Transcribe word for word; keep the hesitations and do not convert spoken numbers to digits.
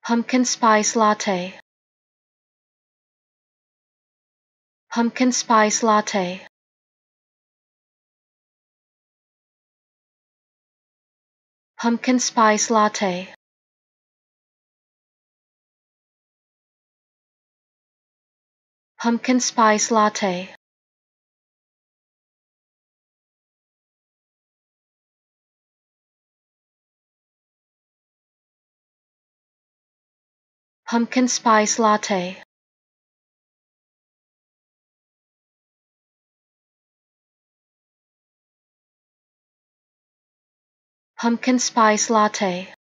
Pumpkin Spice Latte. Pumpkin Spice Latte. Pumpkin Spice Latte. Pumpkin Spice Latte. Pumpkin Spice Latte. Pumpkin Spice Latte.